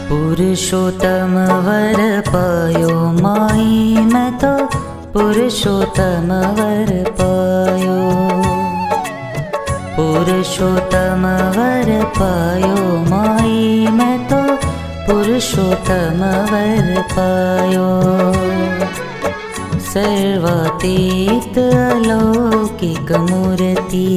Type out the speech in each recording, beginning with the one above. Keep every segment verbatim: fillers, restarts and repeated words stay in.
पुरुषोत्तम वर पायो माई मैं तो पुरुषोत्तम वर पायो। पुरुषोत्तम वर पायो माई मैं तो पुरुषोत्तम वर पायो। सर्वातीत अलौकिक मूर्ति,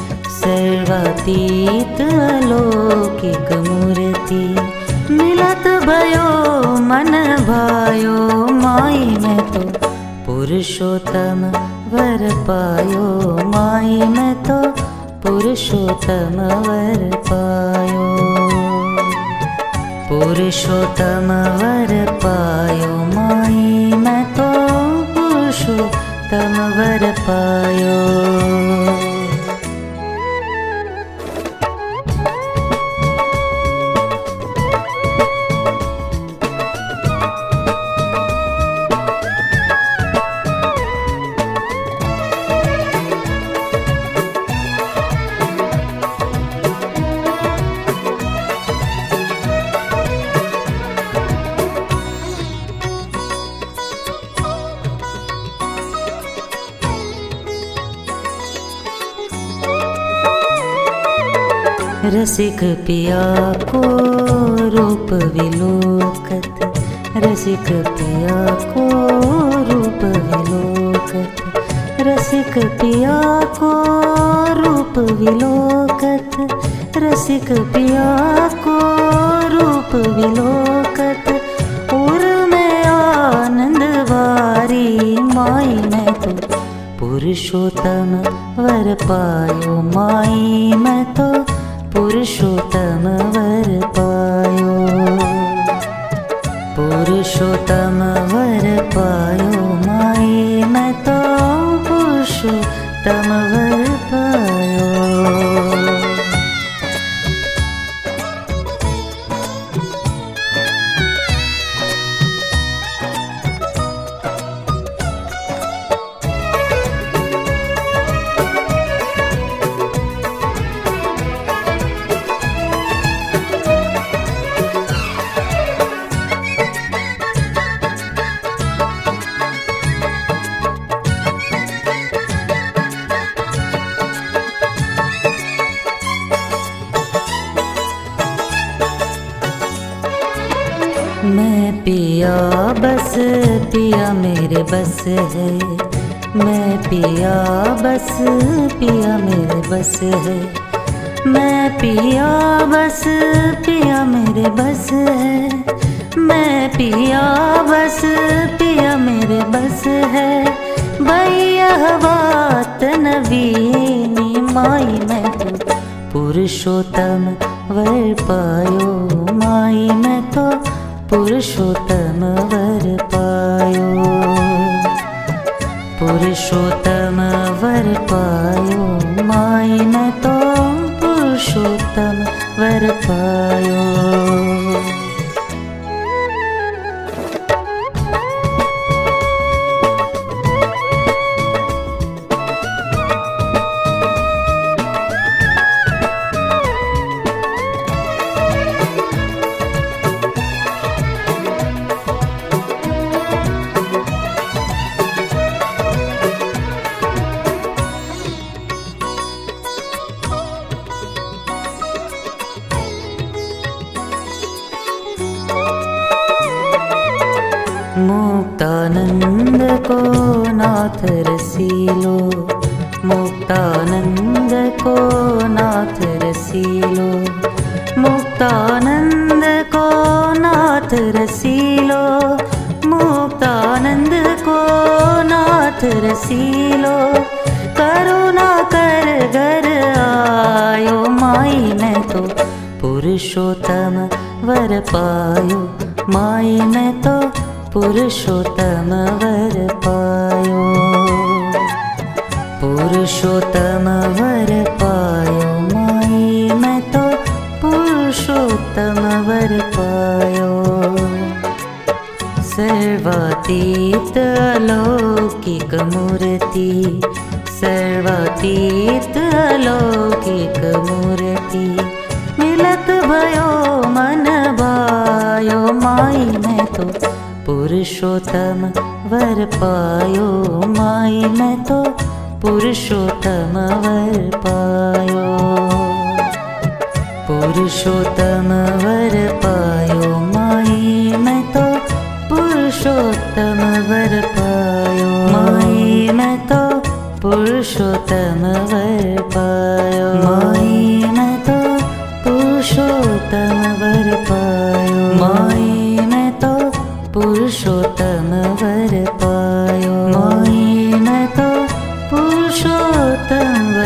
सर्वातीत अलौकिक मूर्ति, मिलत भयो मन भायो माई मैं तो पुरुषोत्तम वर पायो। माई मैं तो पुरुषोत्तम वर पायो। पुरुषोत्तम वर पायो माई मैं तो पुरुषोत्तम वर पायो। रसिक पिया को रूप विलोकत, रसिक पिया को रूप विलोकत, रसिक पिया को रूप विलोकत, रसिक पिया को रूप विलोकत, और मैं आनंद वारी माई मैं तो पुरुषोत्तम वर पायो। माई मैं तो पुरुषोत्तम वर पायो। पुरुषोत्तम वर पायो माई मैं तो पुरुषोत्तम वर पायो। मैं पिया बस पिया मेरे बस है, मैं पिया बस पिया मेरे बस है, मैं पिया बस पिया मेरे बस है, मैं पिया बस पिया मेरे बस है। भैया बात नवीनी माई मैं तो पुरुषोत्तम वर पायो। माई मैं तो पुरुषोत्तम वर पायो। पुरुषोत्तम वर पायो माई मैं तो पुरुषोत्तम वर पायो। मुक्तानंद को नाथ रसीलो, मुक्तानंद को नाथ रसीलो, मुक्तानंद को नाथ रसीलो, मुक्तानंद को नाथ रसीलो। करुणा कर घर आयो माई मैं तो पुरुषोत्तम वर पायो। माई मैं तो पुरुषोत्तम वर पायो। पुरुषोत्तम वर पायो माई मैं तो पुरुषोत्तम वर पायो। सर्वातीत अलौकिक मूर्ति, सर्वातीत अलौकिक मूर्ति, मिलत भयो मन भायो माई मैं तो पुरुषोत्तम वर पायो माई मैं तो पुरुषोत्तम वर पायो। पुरुषोत्तम वर पायो माई मैं तो पुरुषोत्तम वर पायो माई मैं तो पुरुषोत्तम वर पायो माई मैं तो पुरुषोत्तम वर पायो माई मैं तो पुरुषोत्तम वर पायो माई मैं तो पुरुषोत्तम